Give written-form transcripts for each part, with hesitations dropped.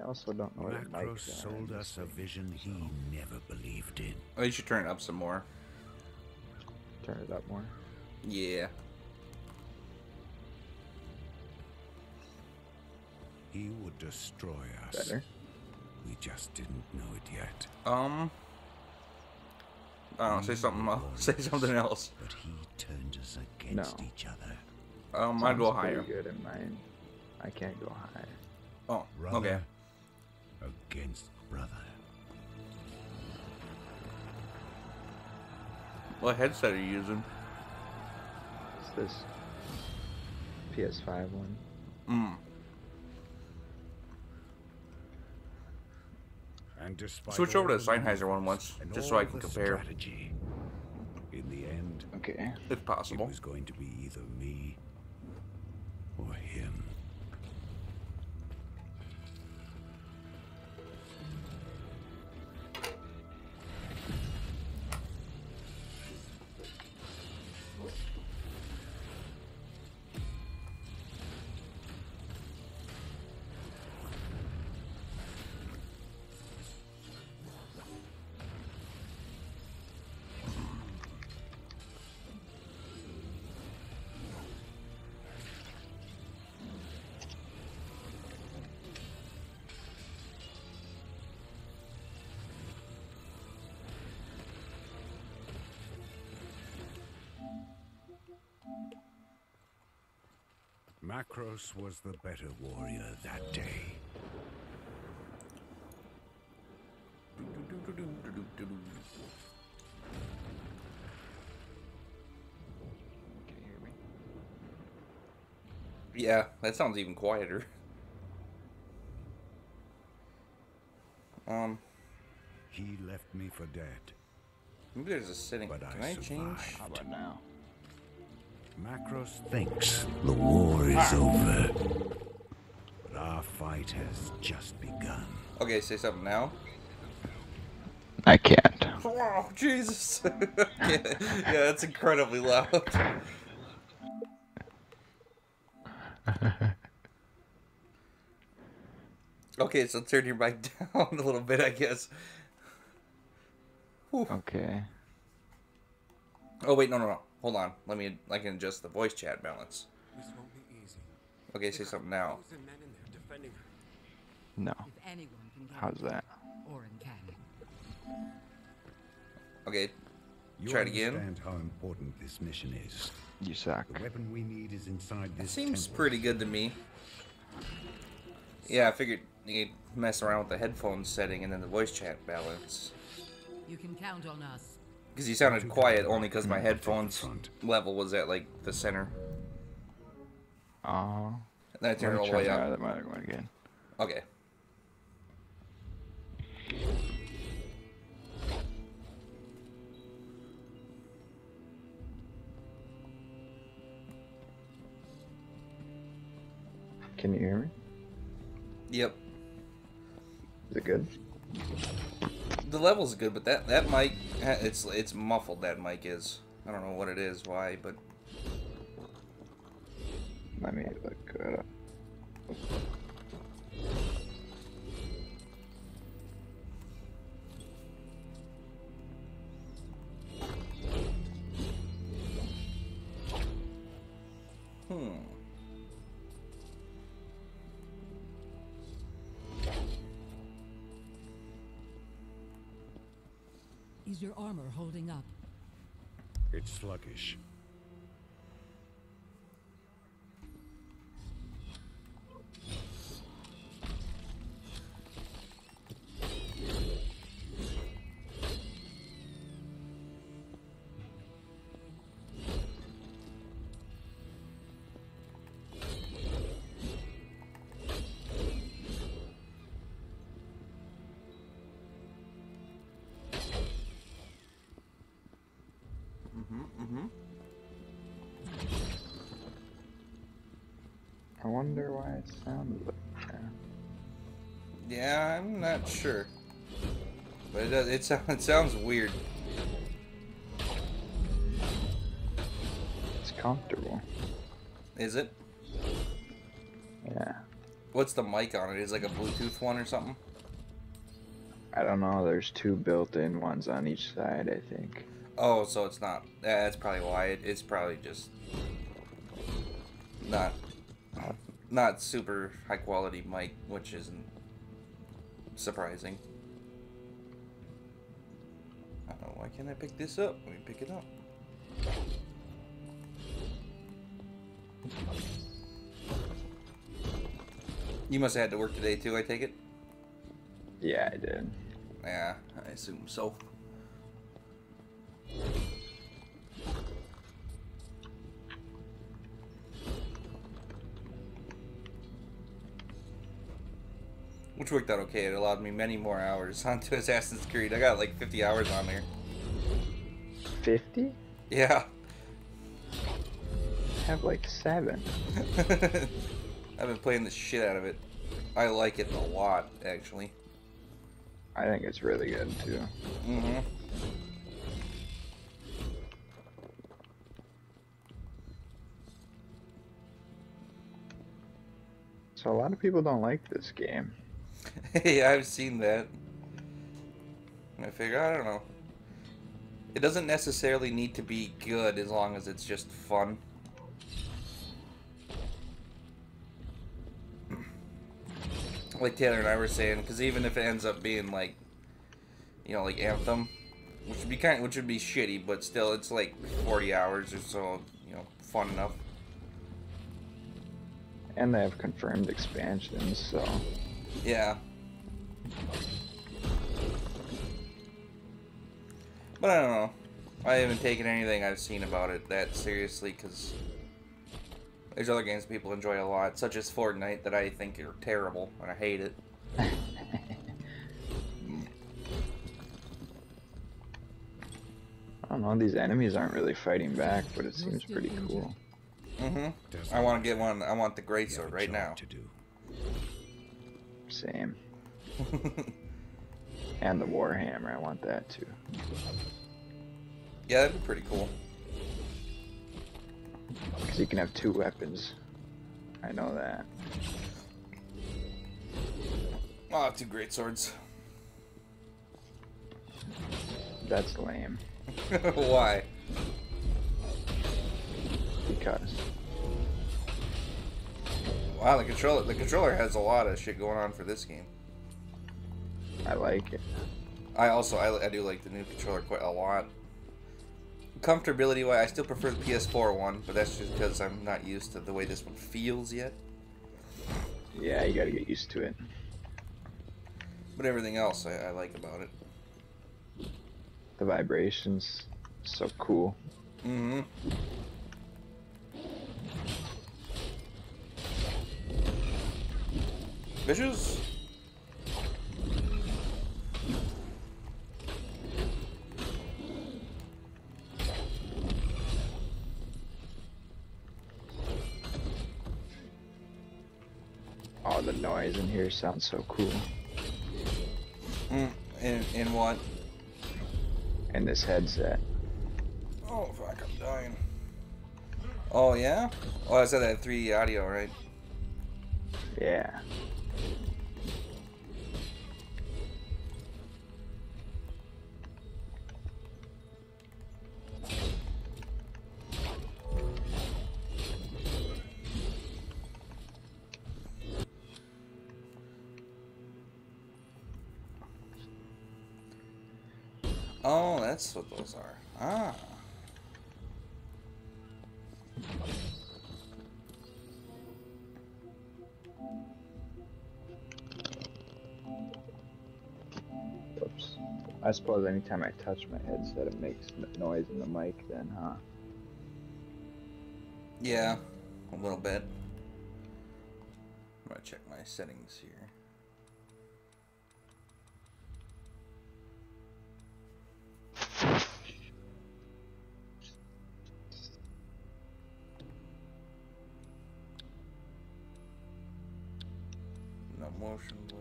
also don't know what a Macro mic sold us a vision he never believed in. Oh, you should turn it up some more. Turn it up more. Yeah. He would destroy us. Better. We just didn't know it yet. I don't know, say something else. Say something else. But he turned us against each other. I'd go Sounds higher. pretty good in mine. I can't go higher. Oh, Brother okay. against brother. What headset are you using? It's this PS5 one. And despite Switch over to all the the Sennheiser one moves once, and just so all I can the compare. strategy, in the end, Okay. If it possible. was going to be either me or him. Macros was the better warrior that day. Can you hear me? Yeah, that sounds even quieter. He left me for dead. Maybe there's a setting. But Can I I change? survived. How about now? Macros thinks the war is over. But our fight has just begun. Okay, say something now. I can't. Oh, Jesus. Yeah, that's incredibly loud. Okay, so turn your mic down a little bit, I guess. Whew. Okay. Oh, wait, no. Hold on. I can adjust the voice chat balance. This won't be easy. Okay, say something now. Thousands of men in there defending her. No. If anyone can get How's that? Orin can. Okay, You try it again. understand how important this mission is. You suck. The weapon we need is inside It this seems temple. pretty good to me. Yeah, I figured you'd mess around with the headphones setting and then the voice chat balance. You can count on us. Because you sounded quiet only because my Take the headphones front. level was at, like, the center. Oh. And then I turned it all the way up. That might have gone again. Okay. Can you hear me? Yep. Is it good? The level's good, but that mic, it's muffled, that mic is. I don't know what it is, why, but... Let me look it up. Is your armor holding up? It's sluggish. I wonder why it sounds like that. Yeah, I'm not sure. But it does, it sounds weird. It's comfortable. Is it? Yeah. What's the mic on it? Is it like a Bluetooth one or something? I don't know. There's two built-in ones on each side, I think. Oh, so it's not. Yeah, that's probably why. It's probably just not not super high quality mic, which isn't surprising. I don't know, why can't I pick this up? Let me pick it up. You must have had to work today too, I take it? Yeah, I did. Yeah, I assume so. Which worked out okay. It allowed me many more hours onto Assassin's Creed. I got like 50 hours on there. 50? Yeah. I have like 7. I've been playing the shit out of it. I like it a lot, actually. I think it's really good too. Mm-hmm. So a lot of people don't like this game. Yeah, I've seen that. I figure, I don't know. It doesn't necessarily need to be good as long as it's just fun. Like Taylor and I were saying, because even if it ends up being like, you know, like Anthem, which would be shitty, but still, it's like 40 hours or so, you know, fun enough. And they have confirmed expansions, so... Yeah. But I don't know. I haven't taken anything I've seen about it that seriously, because there's other games people enjoy a lot, such as Fortnite, that I think are terrible, and I hate it. I don't know, these enemies aren't really fighting back, but it seems pretty cool. Mm-hmm. I want to get one. I want the greatsword right now. To do. Same. And the Warhammer, I want that too. Yeah, that'd be pretty cool. Because you can have 2 weapons. I know that. I'll have 2 greatswords. That's lame. Why? Because. Wow, the controller has a lot of shit going on for this game. I like it. I do like the new controller quite a lot. Comfortability wise, I still prefer the PS4 one, but that's just because I'm not used to the way this one feels yet. Yeah, you gotta get used to it. But everything else I like about it. The vibrations, so cool. Mm-hmm. Visuals? Oh, the noise in here sounds so cool. In what? In this headset. Oh, fuck, I'm dying. Oh, yeah? Oh, I said that 3D audio, right? Yeah. Oh, that's what those are. Ah. Whoops. I suppose anytime I touch my headset, it makes noise in the mic then, huh? Yeah, a little bit. I'm gonna check my settings here. No motion blur.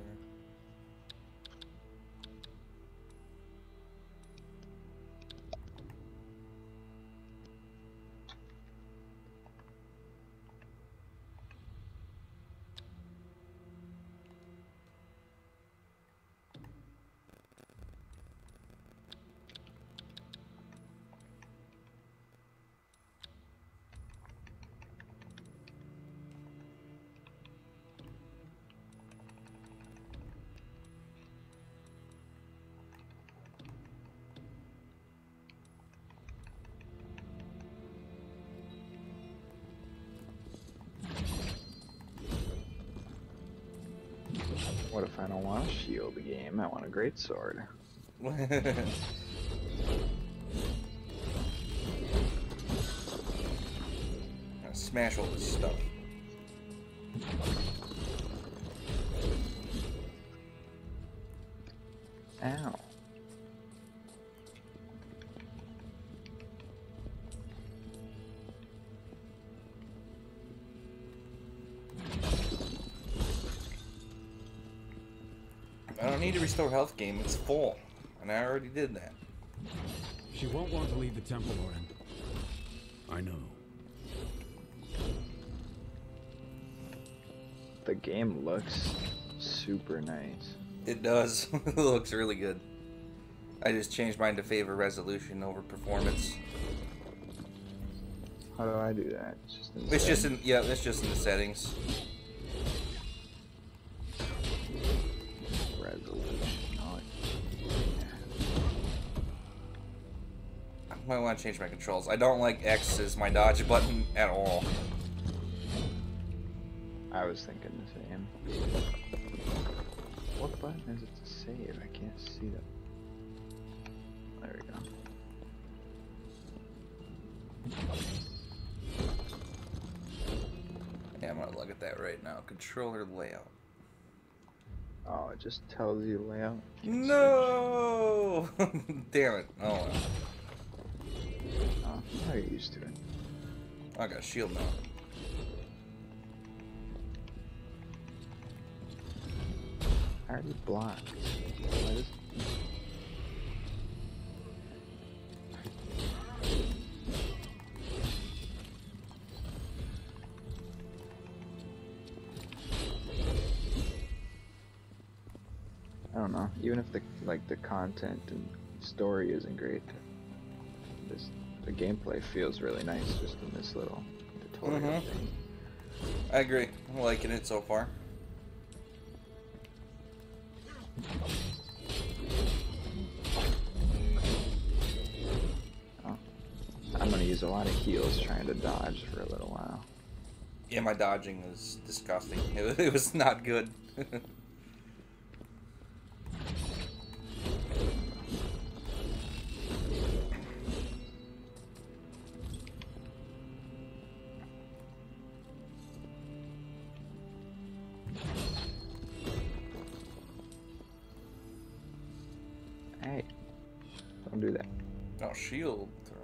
What if I don't want a shield game? I want a great sword. Smash all this stuff. Ow. I don't need to restore health game, it's full. And I already did that. She won't want to leave the temple, Orin. I know. The game looks super nice. It does. It looks really good. I just changed mine to favor resolution over performance. How do I do that? It's just in It's just settings? in, yeah, it's just in the settings. Resolution. Oh, I might want to change my controls. I don't like X as my dodge button at all. I was thinking the same. What button is it to save? I can't see that. There we go. Yeah, I'm gonna look at that right now. Controller layout. Oh, it just tells you layout. No! Damn it. Oh well. Oh, now you're used to it. I got a shield now. I already blocked. What is I don't know. Even if the content and story isn't great, the gameplay feels really nice just in this little tutorial thing. I agree. I'm liking it so far. Oh. I'm gonna use a lot of heals trying to dodge for a little while. Yeah, my dodging was disgusting. It was not good. Hey, don't do that. Oh, shield throw.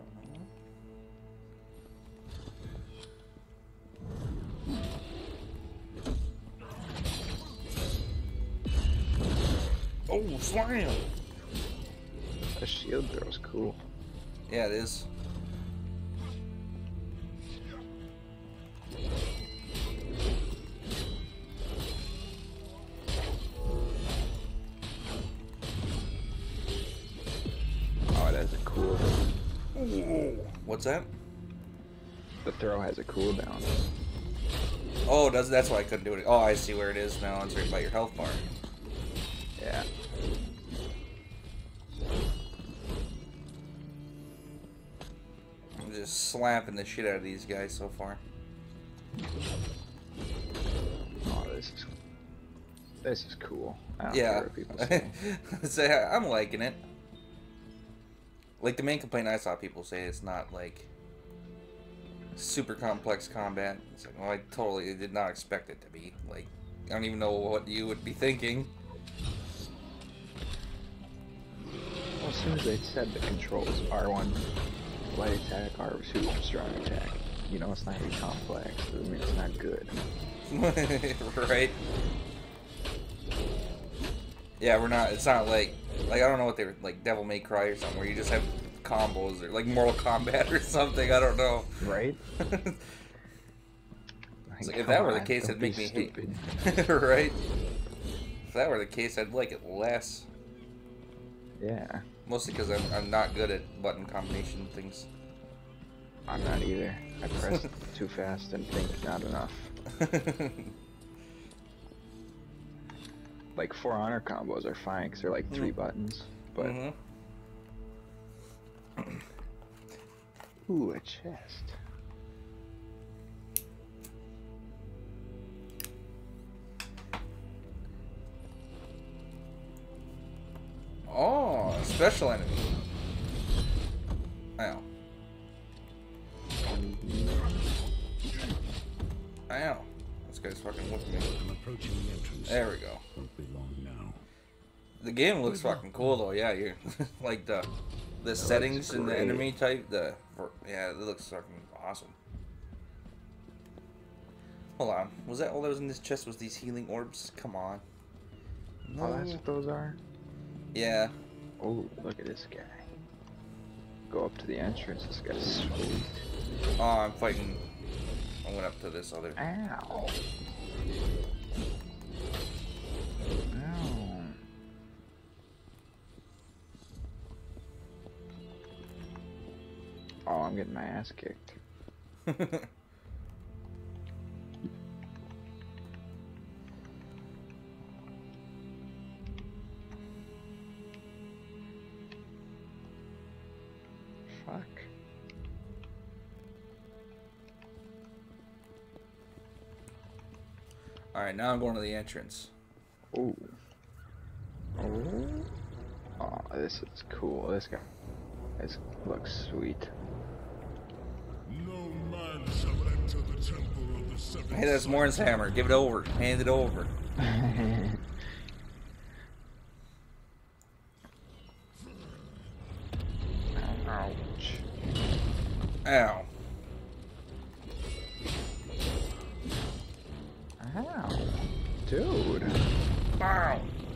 Oh, slam! The shield throw's cool. Yeah, it is. Oh, it has a cool. What's that? The throw has a cooldown. Oh, that's why I couldn't do it. Oh, I see where it is now. It's right by your health bar. Yeah. I'm just slapping the shit out of these guys so far. Oh, this is cool. I don't Yeah. care what people say. Say, I'm liking it. Like, the main complaint I saw people say is not, like, super complex combat. It's like, well, I totally did not expect it to be. Like, I don't even know what you would be thinking. Well, as soon as they said the controls, R1 light attack, R2 strong attack, you know it's not really complex. Doesn't mean it's not good. Right? Yeah, we're not, it's not like I don't know what they were, like Devil May Cry or something, where you just have combos, or like Mortal Kombat or something, I don't know. Right? It's like, if that were the case, it'd make me hate. Right? If that were the case, I'd like it less. Yeah, Mostly because I'm not good at button combination things. I'm not either. I press too fast and think not enough. Like, For Honor combos are fine because they're like 3 buttons, but... Ooh, a chest. Oh, special enemy. Ow. Ow. This guy's fucking whipping me. I'm approaching the entrance. There we go. Won't be long now. The game looks fucking cool though. Yeah, you're like the settings and the great. enemy type. Yeah, it looks fucking awesome. Hold on. Was that all that was in this chest? Was these healing orbs? Come on. No. Oh, that's what those are? Yeah. Oh, look at this guy. Go up to the entrance. This guy's sweet. Oh, I'm fighting. I went up to this other. Ow. Ow. Oh, I'm getting my ass kicked. Fuck. Alright, now I'm going to the entrance. Ooh. Oh. Oh, this is cool. This looks sweet. No man shall enter the temple of the seven. Hey, that's Morn's hammer. Give it over. Hand it over. Ouch. Ow. Ow. Dude. Ow.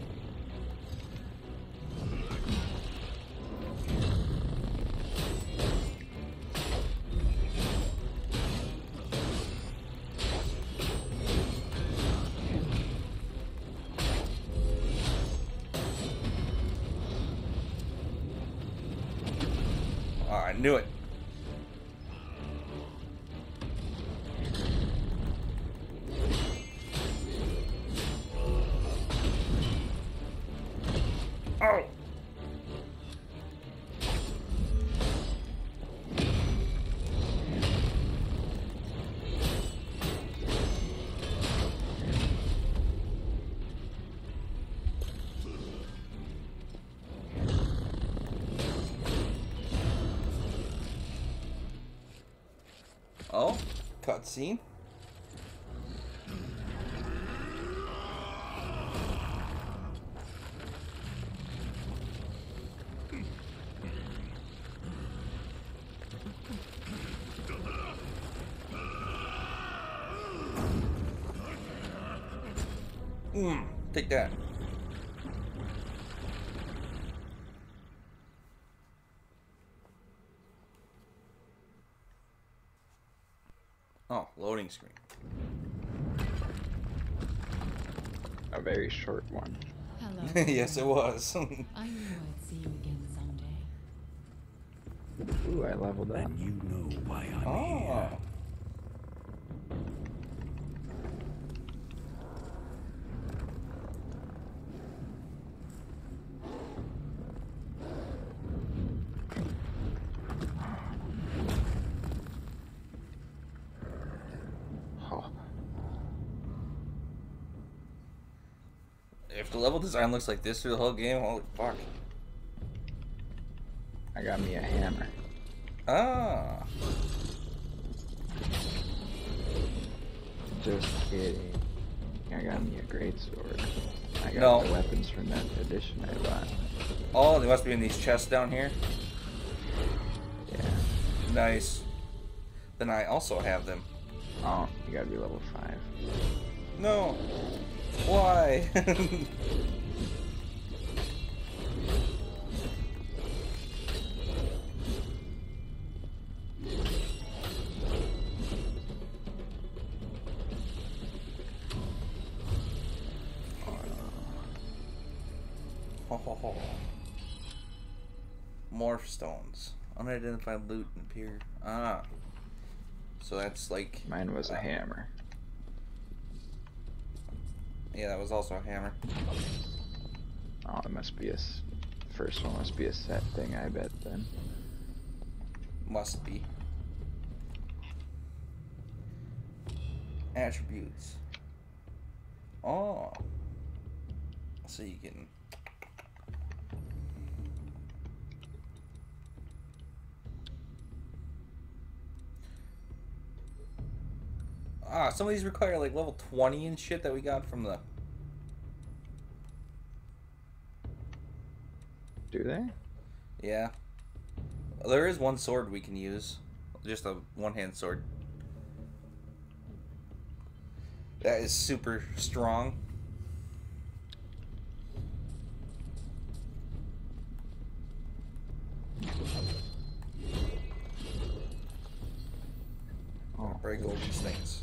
Oh, I knew it. Oh. Oh, cutscene. Take that. Oh, loading screen. A very short one. Hello. Yes, it was. I knew I'd see you again someday. Ooh, I leveled up. Then you know why I'm Oh. here. Oh, If the level design looks like this through the whole game, holy fuck. I got me a hammer. Ah. Just kidding. I got me a great sword. I got No. the weapons from that edition I bought. Oh, they must be in these chests down here. Yeah. Nice. Then I also have them. Oh, you gotta be level 5. No. Why? Oh. Morph stones. Unidentified loot appear. Ah. So that's like. Mine was a hammer. Yeah, that was also a hammer. Oh, it must be first one must be a set thing, I bet then. Must be. Attributes. Oh. So you can. Ah, some of these require like level 20 and shit that we got from the... Do they? Yeah. There is one sword we can use. Just a one-hand sword. That is super strong. Oh, Break all these things.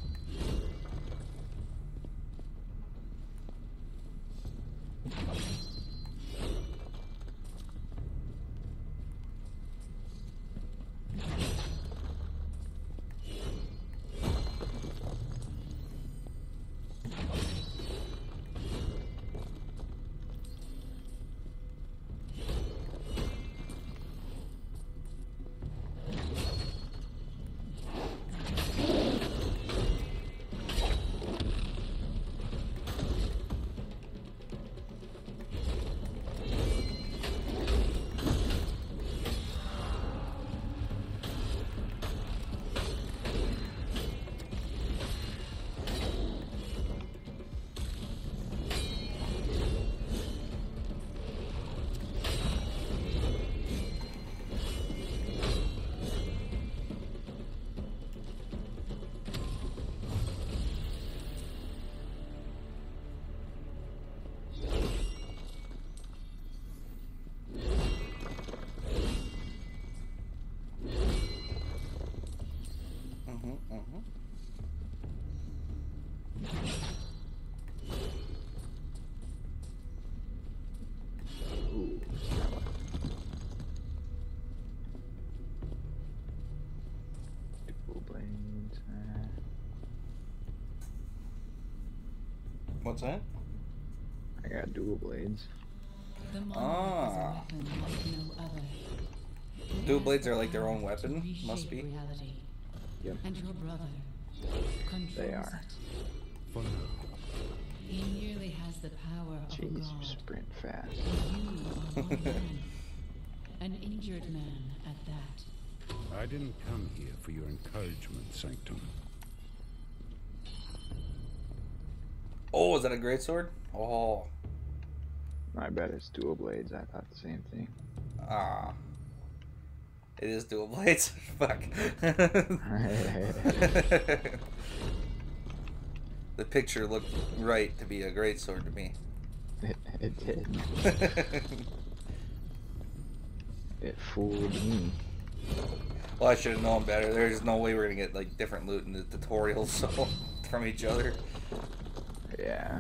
ooh. Dual blades. What's that? I got dual blades. The monolith Ah. is a weapon like no other. Dual blades are like their own weapon? Reshape Must be. reality. Yep. And your brother controls They are. it. For now. He merely has the power of a Jeez, you god. sprint fast. And you are one man. An injured man at that. I didn't come here for your encouragement, Sanctum. Oh, is that a greatsword? Oh. I bet it's dual blades. I thought the same thing. Ah. It is dual blades. Fuck. The picture looked right to be a greatsword to me. It did. It fooled me. Well, I should have known better. There's no way we're gonna get like different loot in the tutorials so from each other. Yeah.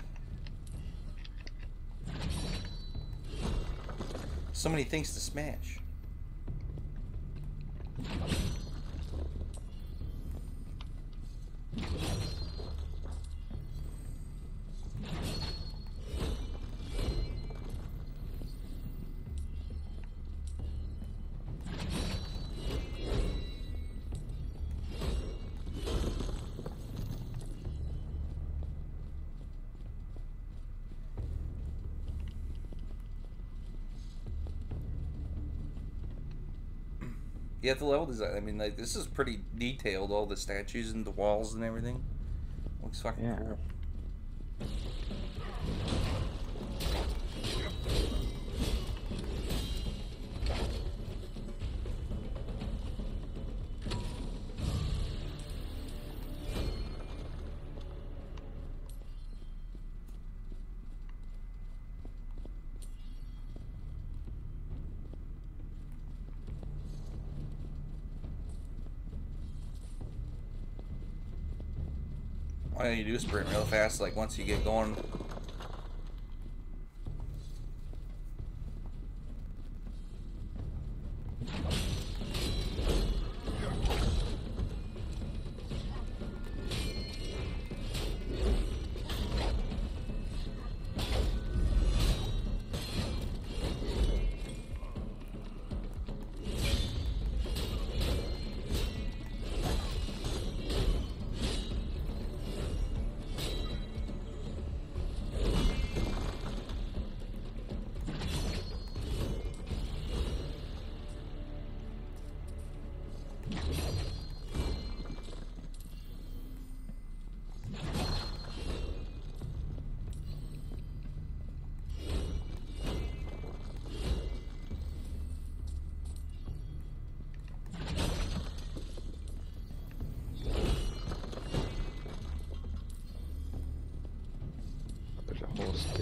So many things to smash. You have the level design. I mean, like, this is pretty detailed. All the statues and the walls and everything. Looks fucking Yeah. cool. Why don't you do sprint real fast, like once you get going?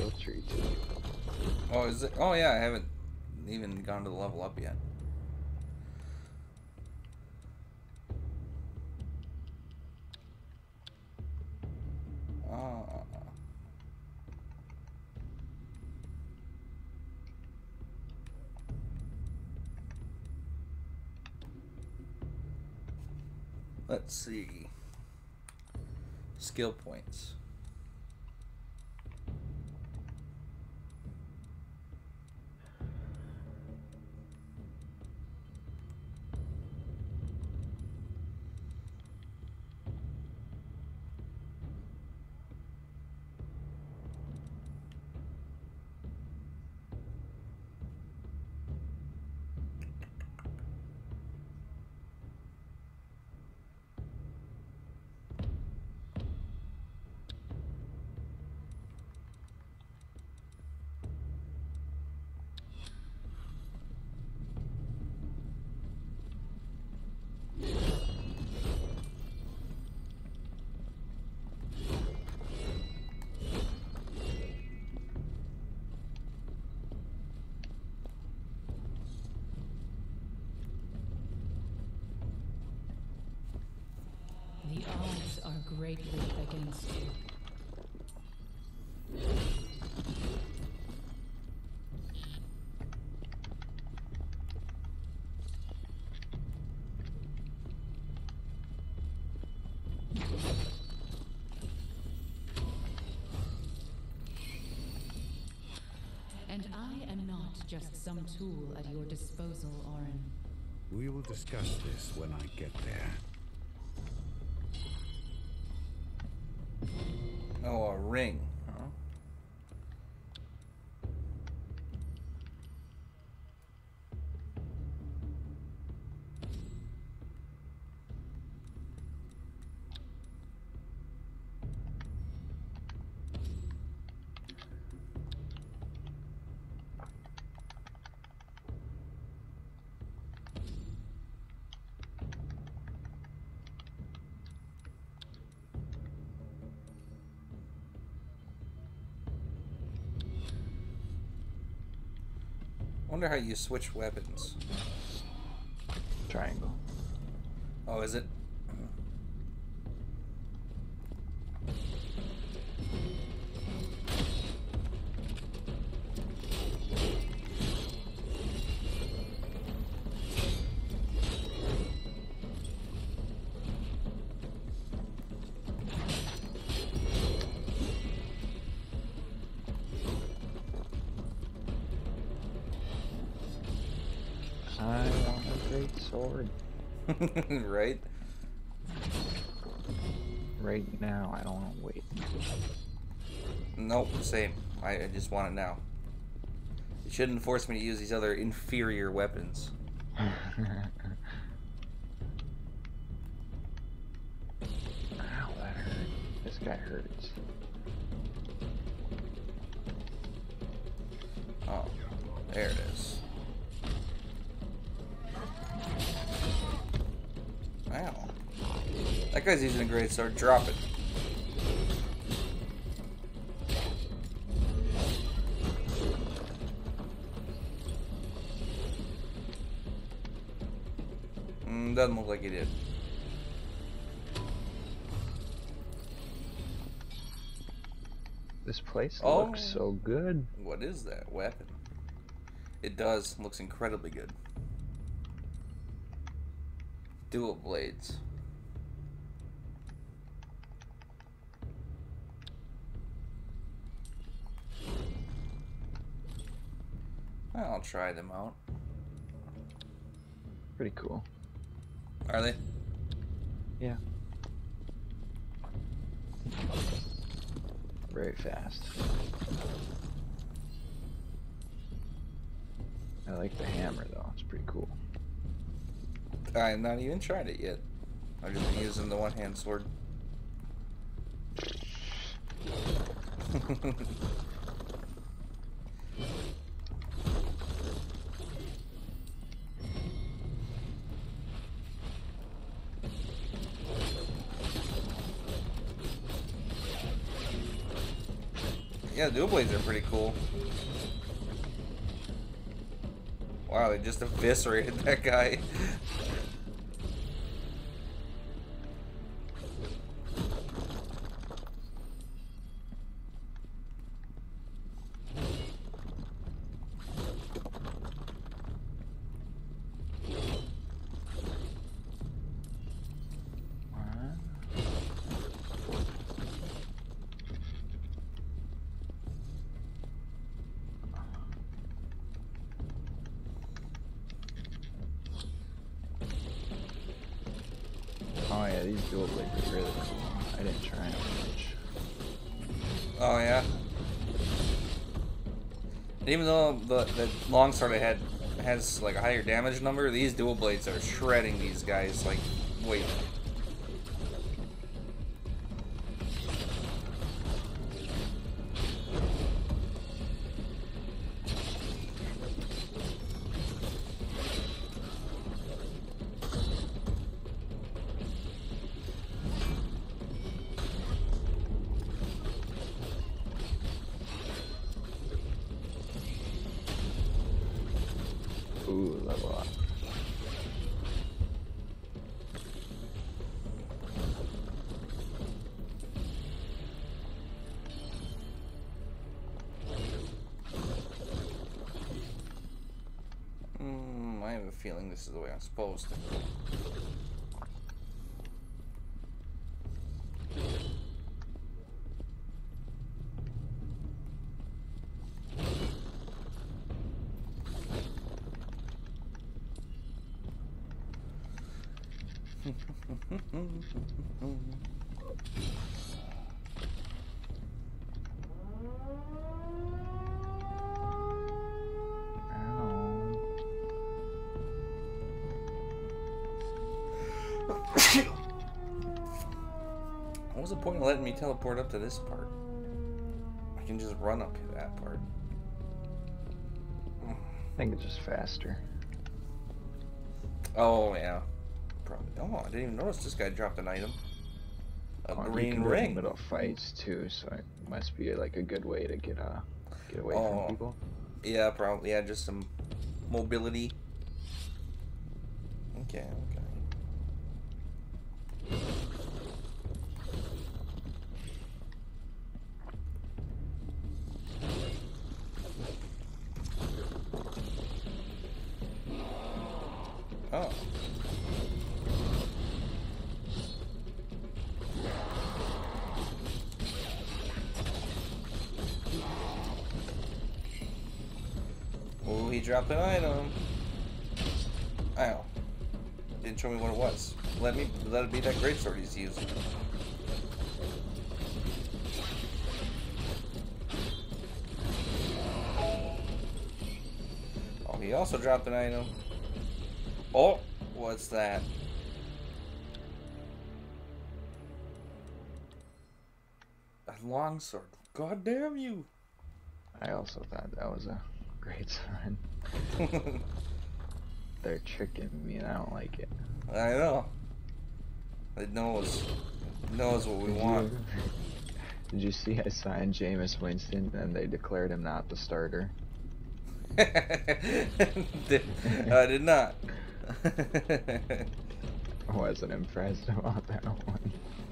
skill tree too. Oh, is it? Oh yeah, I haven't even gone to the level up yet. Let's see. Skill points. The odds are greatly against you. And I am not just some tool at your disposal, Orin. We will discuss this when I get there. Oh, a ring. Huh? Wonder how you switch weapons. Triangle. Oh, is it? I want a great sword. Right? Right now, I don't want to wait. Nope, same. I just want it now. You shouldn't force me to use these other inferior weapons. Ow, that hurt. This guy hurts. Oh, there it is. Wow. That guy's using a great sword. Drop it. Doesn't look like he did. This place Oh. looks so good. What is that weapon? It does. Looks incredibly good. Dual blades. I'll try them out. Pretty cool. Are they? Yeah. Very fast. I like the hammer though, it's pretty cool. I've not even tried it yet. I've just been using the one-hand sword. Yeah, dual blades are pretty cool. Wow, they just eviscerated that guy. Oh yeah, these dual blades are really cool. I didn't try them much. Oh yeah. And even though the longsword I had has like a higher damage number, these dual blades are shredding these guys. Like, wait. Ooh, level up. I have a feeling this is the way I'm supposed to. What was the point of letting me teleport up to this part? I can just run up to that part. I think it's just faster. Oh, yeah. Probably. Oh, I didn't even notice this guy dropped an item. A You green can do it in ring. the middle of fights too, so it must be like a good way to get away Oh. from people. Yeah, probably. Yeah, just some mobility. Okay, okay. Oh. Oh, he dropped an item. Ow. Didn't show me what it was. Let it be that greatsword he's using. Oh, he also dropped an item. Oh, what's that? A longsword. God damn you! I also thought that was a great sign. They're tricking me and I don't like it. I know. It knows what we want. Did you see I signed Jameis Winston and they declared him not the starter? I did not. I wasn't impressed about that one.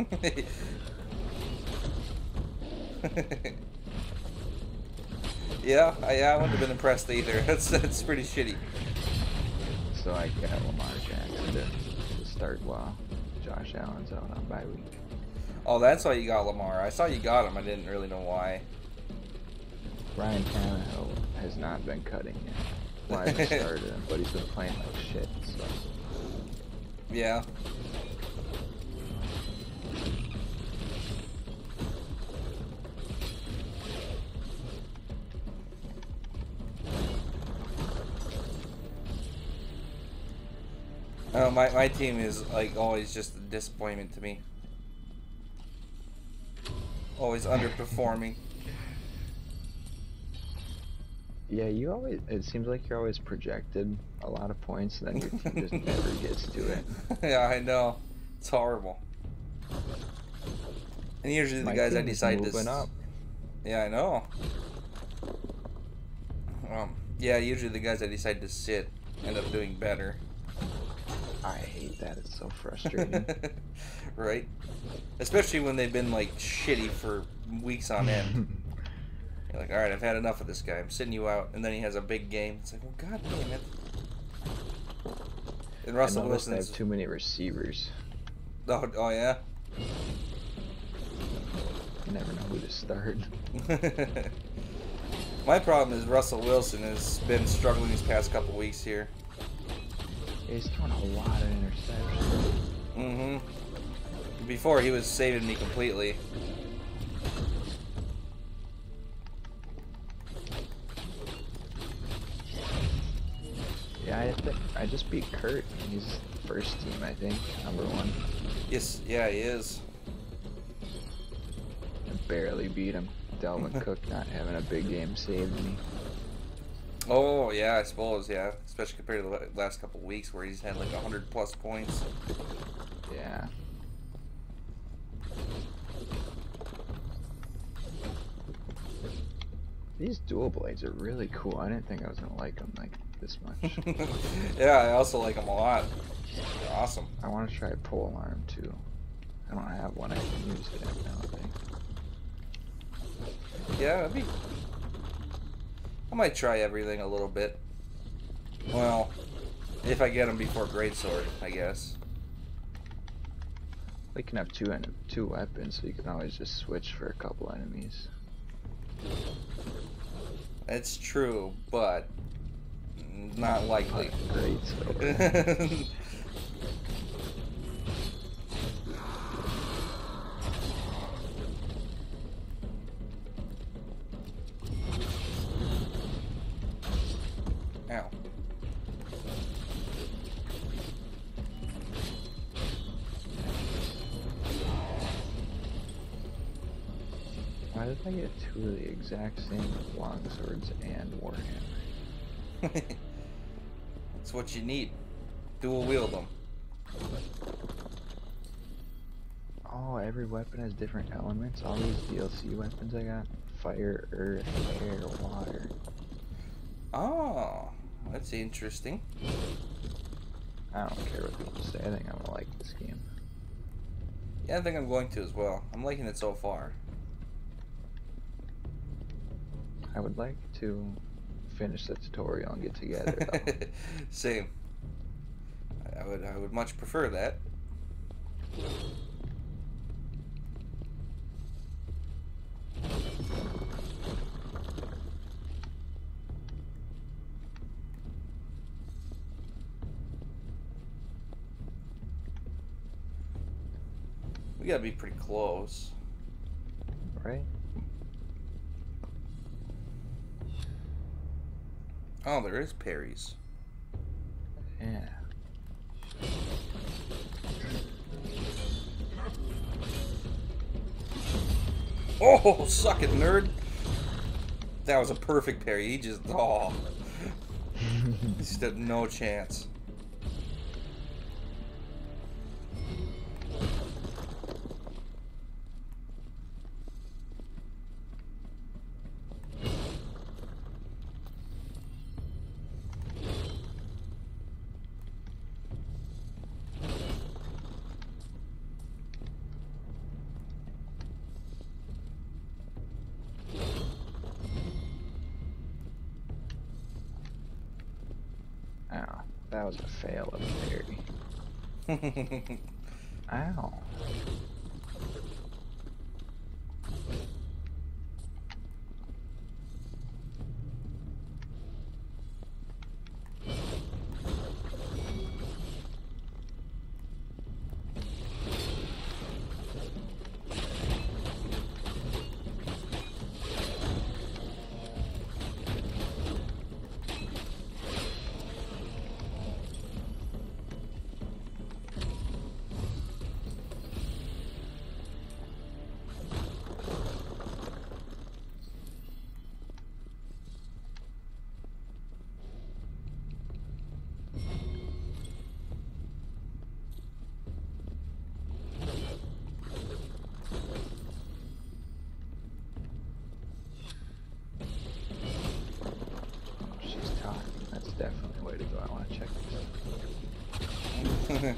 Yeah, I wouldn't have been impressed either. That's pretty shitty. So I got Lamar Jackson to start while Josh Allen's out on bye week. Oh, that's why you got Lamar. I saw you got him. I didn't really know why. Ryan Tannehill has not been cutting yet. Well, I haven't started him, but he's been playing like shit, so. Yeah. Oh, my team is like always just a disappointment to me. Always underperforming. Yeah, it seems like you're always projected a lot of points, and then your team just never gets to it. Yeah, I know. It's horrible. And usually the My guys I team's decide moving to... up. Yeah, I know. Yeah, usually the guys that decide to sit end up doing better. I hate that. It's so frustrating. Right? Especially when they've been, like, shitty for weeks on end. You're like, alright, I've had enough of this guy. I'm sitting you out. And then he has a big game. It's like, well, god damn it. And Russell I noticed I Wilson's... have too many receivers. Oh, yeah? You never know who to start. My problem is Russell Wilson has been struggling these past couple weeks here. Yeah, he's throwing a lot of interceptions. Mm-hmm. Before, he was saving me completely. Yeah, I just beat Kurt. He's first team, I think, #1. Yes, yeah, he is. I barely beat him. Dalvin Cook not having a big game saved me. Oh, yeah, I suppose, yeah. Especially compared to the last couple of weeks where he's had like 100+ points. Yeah. These dual blades are really cool. I didn't think I was gonna like them like this much. Yeah, I also like them a lot. They're awesome. I want to try pole arm too. I don't have one I can use yet, I don't think. Yeah, I might try everything a little bit. Well, if I get them before Greatsword, I guess. We can have two weapons, so you can always just switch for a couple enemies. It's true, but not likely. Greatsword. Ow. Why did I get two of the exact same longswords and warhammer? That's what you need. Dual wield them. Oh, every weapon has different elements. All these DLC weapons I got: fire, earth, air, water. Oh, that's interesting. I don't care what people say. I think I'm gonna like this game. Yeah, I think I'm going to as well. I'm liking it so far. I would like to finish the tutorial and get together, though. Same. I would much prefer that. We gotta be pretty close. Right? Oh, there is parries. Yeah. Oh, suck it, nerd. That was a perfect parry. He just, oh. He stood no chance. Ow. That was a fail of a parry. Ow. definitely a way to go. I want to check this out.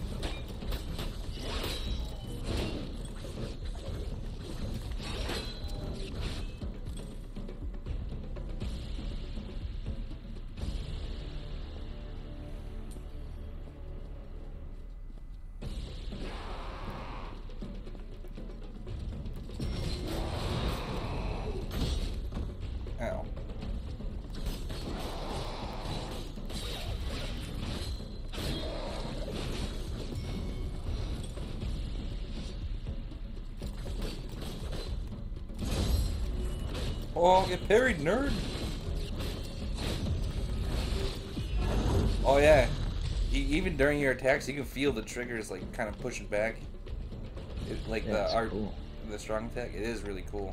Ow. Oh, get parried, nerd. Oh yeah. Even during your attacks, you can feel the triggers like kind of pushing back. Like Yeah, it's cool. the strong attack. It is really cool.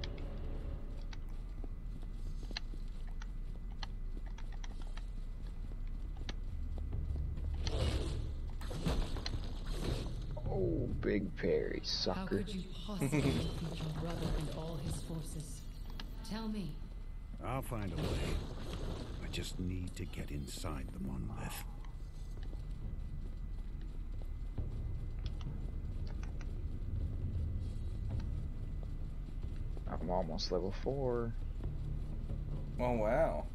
Oh, big parry, How sucker. could you possibly defeat your brother and all his forces? Tell me. I'll find a way. I just need to get inside the monolith. I'm almost level 4. Oh wow.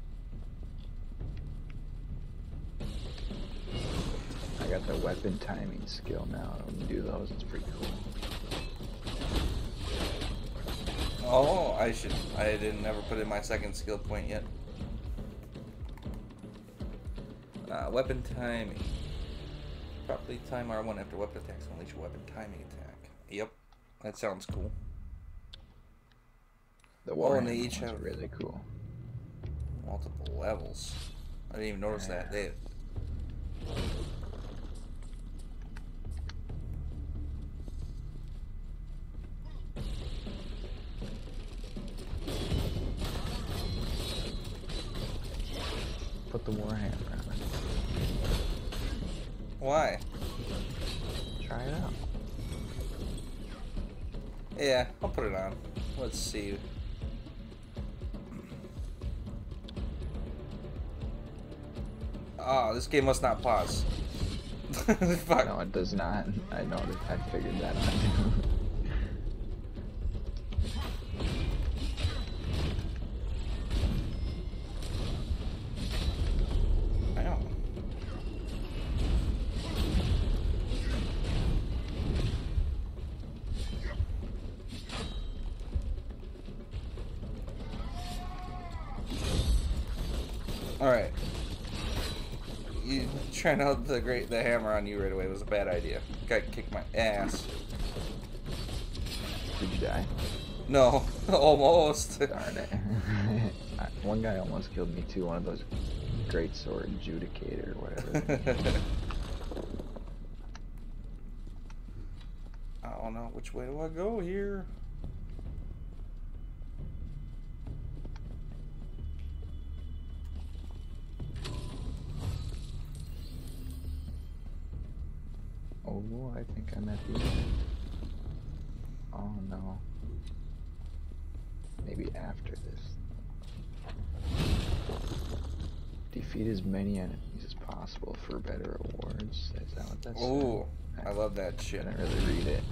I got the weapon timing skill now. When you do those, it's pretty cool. Oh, I didn't ever put in my second skill point yet. Weapon timing. Properly time R1 after weapon attacks to unleash a weapon timing attack. Yep, that sounds cool. The Oh, and Warhammer they each one's have really cool. multiple levels. I didn't even notice that. They Put the Warhammer on. Why? Try it out. Yeah, I'll put it on. Let's see. Oh, this game must not pause. Fuck. No, it does not. I noticed. I figured that out too. Ow. Alright. You trying out the hammer on you right away was a bad idea. Guy kicked my ass. Did you die? No, almost. Darn it. One guy almost killed me too. One of those great sword adjudicator or whatever. I don't know, which way do I go here? Oh, I think I'm at the end. Oh no. Maybe after this. Defeat as many enemies as possible for better rewards. Is that what that's? Oh, I love that shit. I didn't really read it.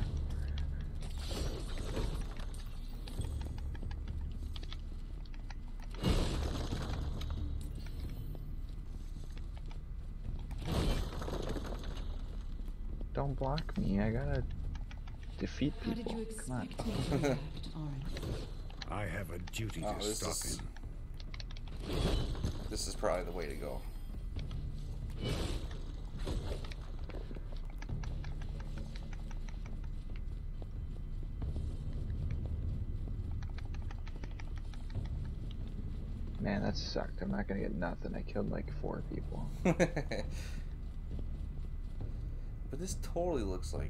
Don't block me. I gotta defeat How did people. you Come on. expect me to react, Orin? I have a duty Oh, to this stop is- him. This is probably the way to go. Man, that sucked. I'm not gonna get nothing. I killed like 4 people. But this totally looks like...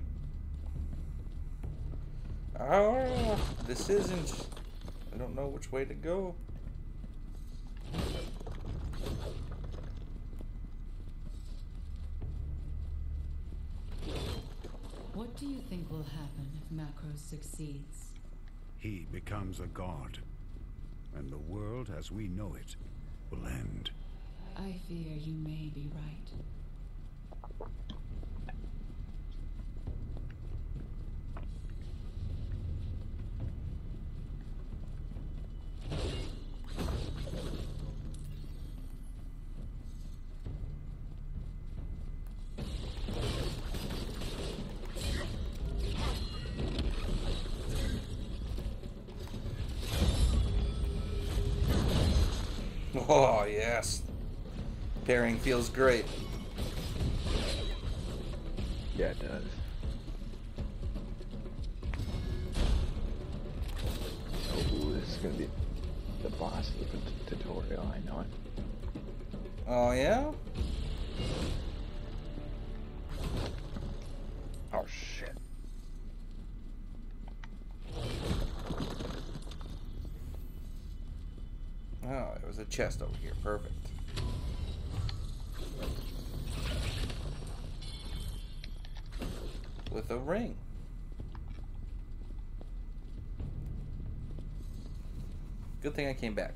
Oh, this isn't... I don't know which way to go. What do you think will happen if Macros succeeds? He becomes a god, and the world as we know it will end. I fear you may be right. Oh, yes. Pairing feels great. Yeah, it does. Oh, this is gonna be the boss of the tutorial, I know it. Oh, yeah? Oh, shit. Oh, there was a chest over here. Perfect. With a ring. Good thing I came back.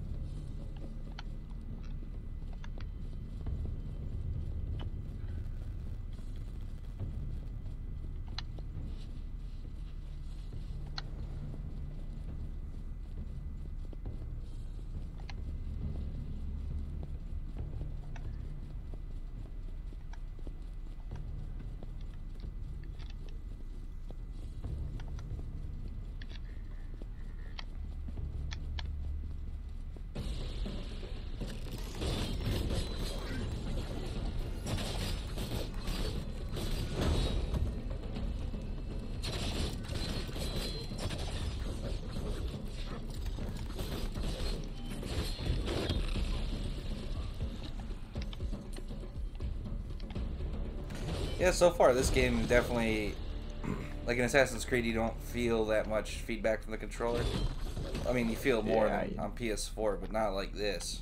Yeah, so far this game definitely, like in Assassin's Creed, you don't feel that much feedback from the controller. I mean, you feel more Yeah, than on PS4, but not like this.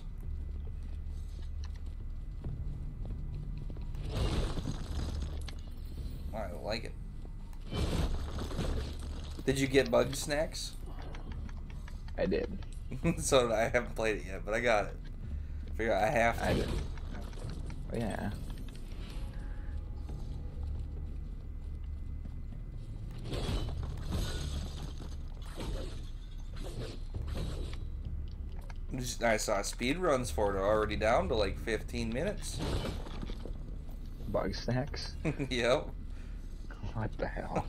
I like it. Did you get bug snacks? I did. So did I. I haven't played it yet, but I got it. Figure I have to. I did. Oh, yeah. I saw speed runs for it are already down to like 15 minutes. Bug snacks? Yep. What the hell?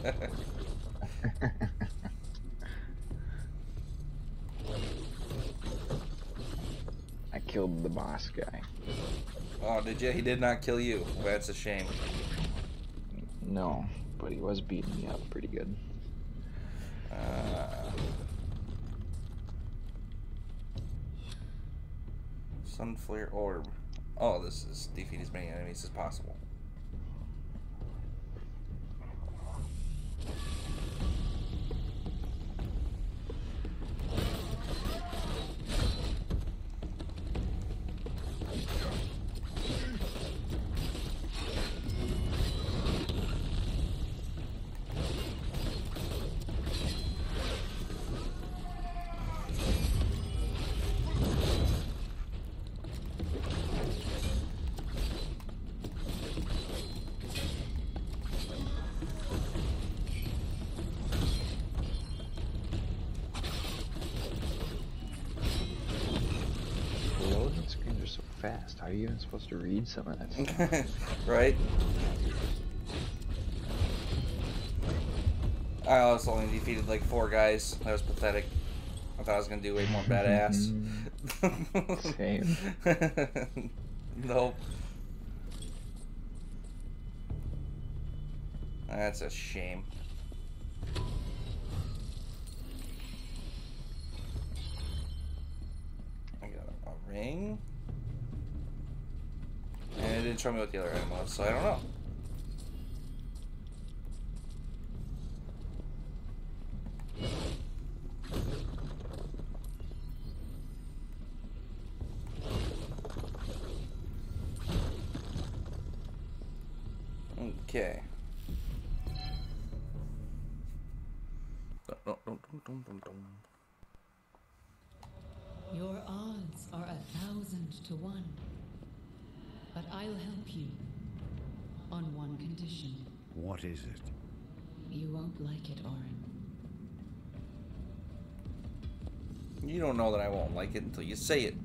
I killed the boss guy. Oh, did you? He did not kill you. That's a shame. No, but he was beating me up pretty good. Sunflare Orb. Oh, this is defeat as many enemies as possible. Loading screens are so fast. How are you even supposed to read some of that stuff? Right? I also only defeated like 4 guys. That was pathetic. I thought I was gonna do way more badass. Same. Nope. That's a shame. I got a ring. And it didn't show me what the other item was, so I don't know. Okay. Your odds are 1,000 to 1. But I'll help you. On one condition. What is it? You won't like it, Orin. You don't know that I won't like it until you say it.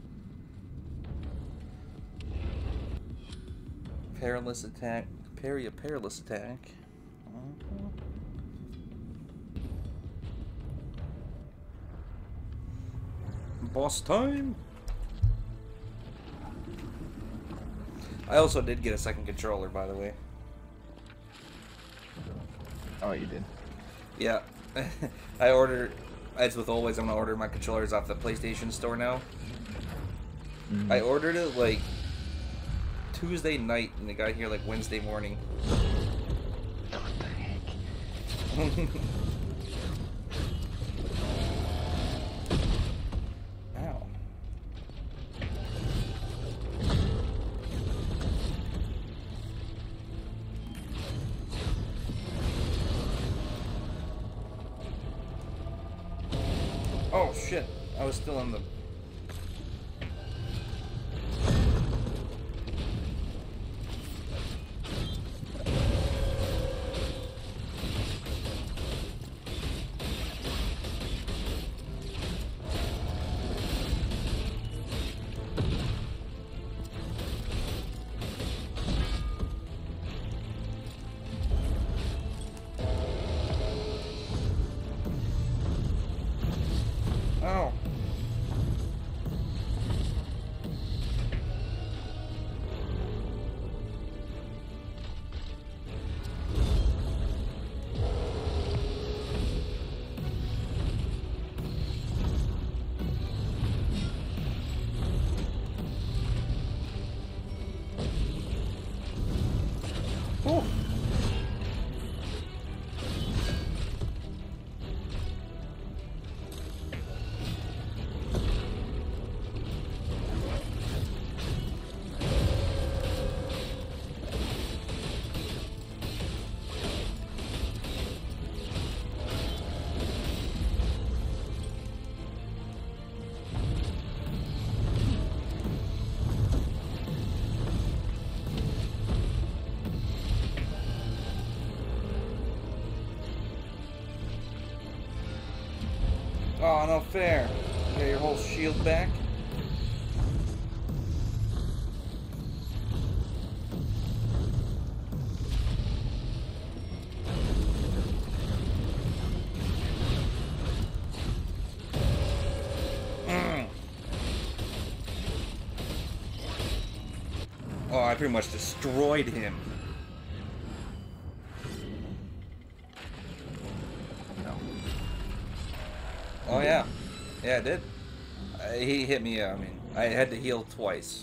Perilous attack. Parry a perilous attack. Boss time! I also did get a second controller, by the way. Oh, you did? Yeah. I ordered, as with always, I'm gonna order my controllers off the PlayStation Store now. Mm. I ordered it like Tuesday night and it got here like Wednesday morning. What the heck? Ow. Oh shit, I was still in the... Oh. Oh. Oh, no fair. You got your whole shield back? Oh, I pretty much destroyed him. No. Oh yeah, yeah, I did. He hit me. I mean, I had to heal twice.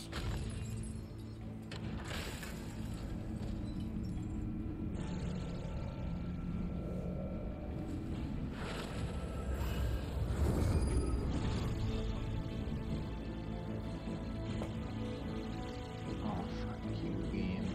Oh, fuck you, game.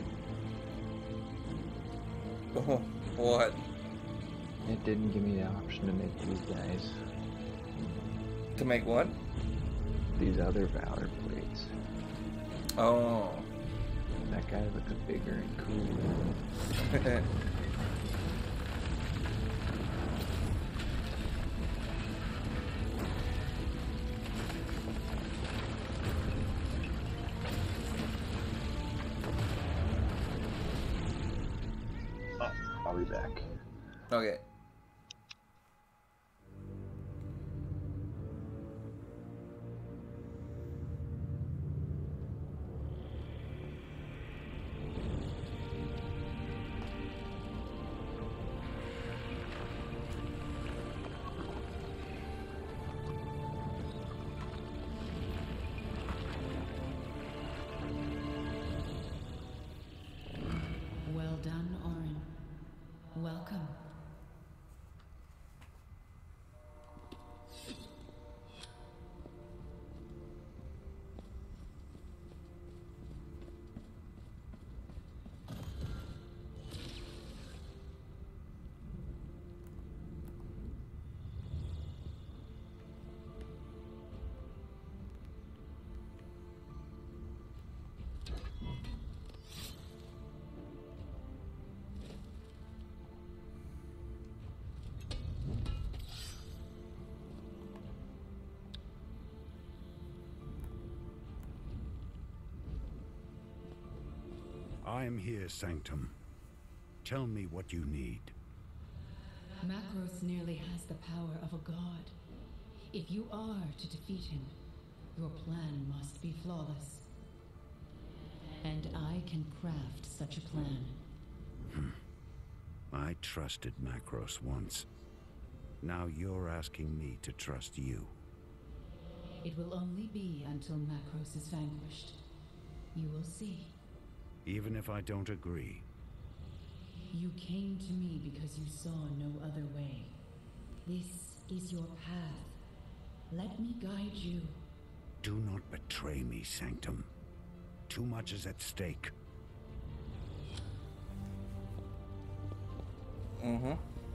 Oh, what? It didn't give me the option to make these guys. To make what? These other Valor plates. Oh. That guy looked bigger and cooler. Oh, I'll be back. Okay. Well done, Orin. Welcome. I am here, Sanctum. Tell me what you need. Macros nearly has the power of a god. If you are to defeat him, your plan must be flawless. And I can craft such a plan. I trusted Macros once. Now you're asking me to trust you. It will only be until Macros is vanquished. You will see. Even if I don't agree. You came to me because you saw no other way. This is your path. Let me guide you. Do not betray me, Sanctum. Too much is at stake. Mm-hmm.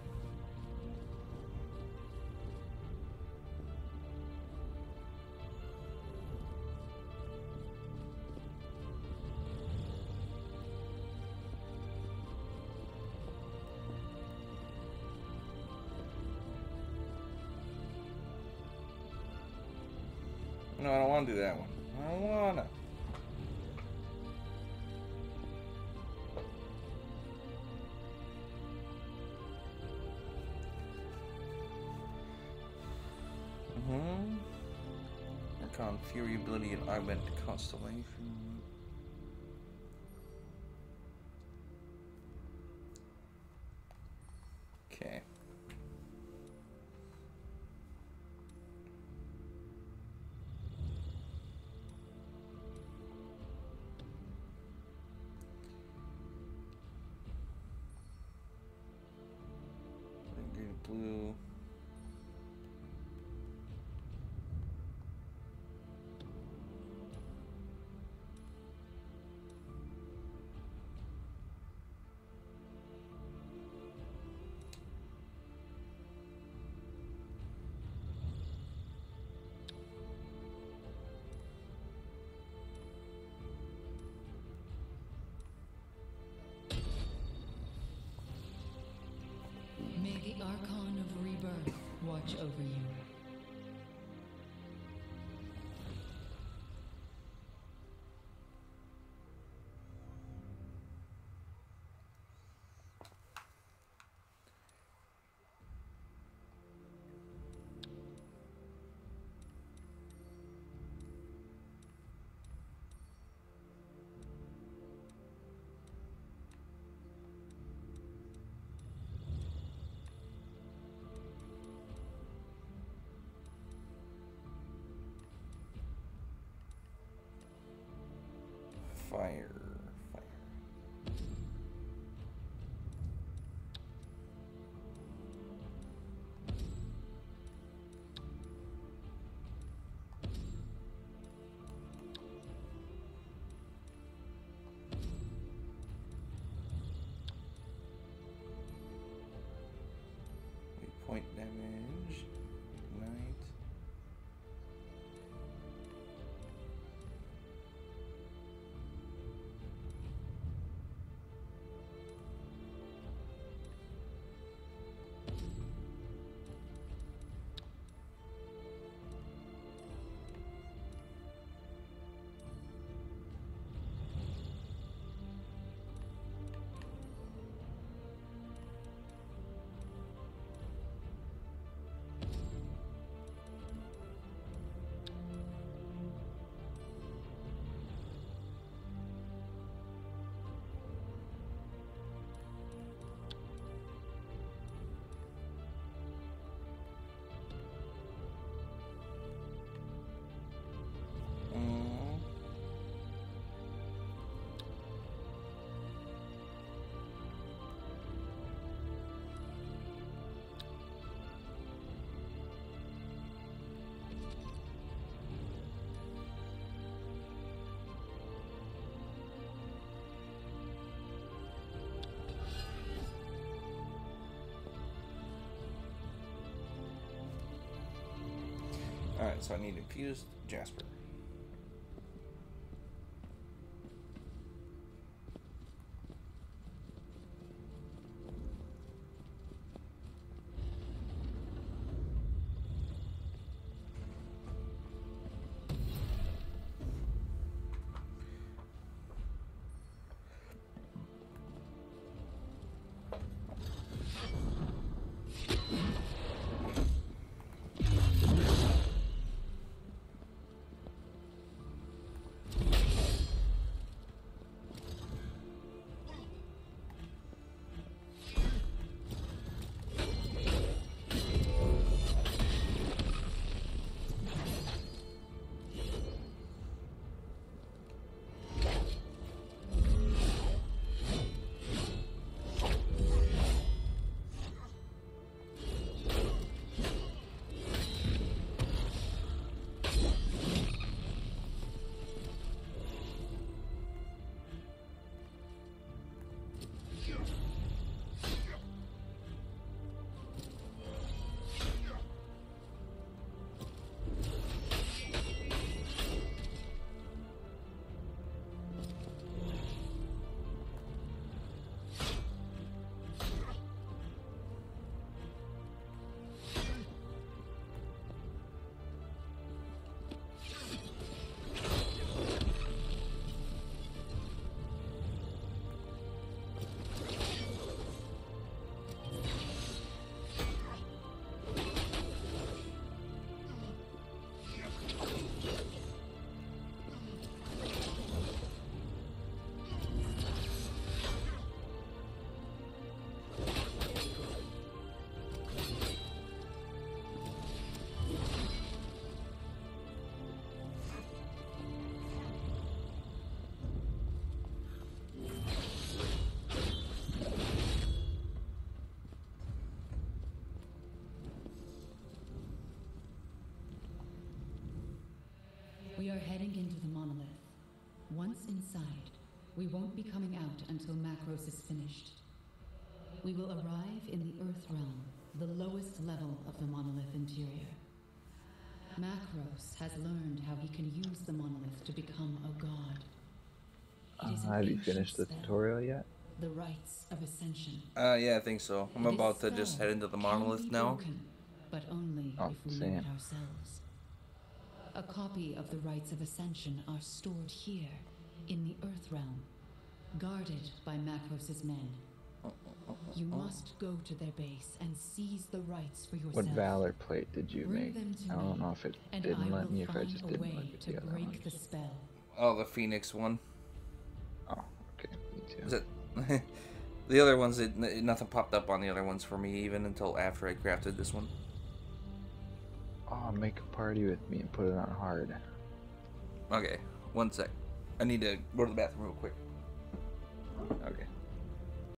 No, I don't want to do that one. I don't want to. Archon Fury ability and augment constellation. Okay. Green, blue. May the Archon of Rebirth watch over you. Fire. Point damage. Ignite. Alright, so I need infused Jasper. We are heading into the monolith. Once inside, we won't be coming out until Macros is finished. We will arrive in the Earth realm, the lowest level of the monolith interior. Macros has learned how he can use the monolith to become a god. It is an Have you ancient finished the spell, tutorial yet? the rites of ascension. Yeah, I think so. I'm This about to just spell head into the can monolith be now. broken, but only Oh, if we same. know it ourselves. A copy of the rites of ascension are stored here, in the Earth realm, guarded by Macros' men. You must go to their base and seize the rites for yourself. What Valor plate did you Bring make? them to I don't me, know if it and didn't I let will me, if I find just a didn't way look at to the other break ones. the spell. Oh, the Phoenix one. Oh, okay, me too. Is it? The other ones, nothing popped up on the other ones for me even until after I crafted this one. Oh, make a party with me and put it on hard. Okay, one sec. I need to go to the bathroom real quick.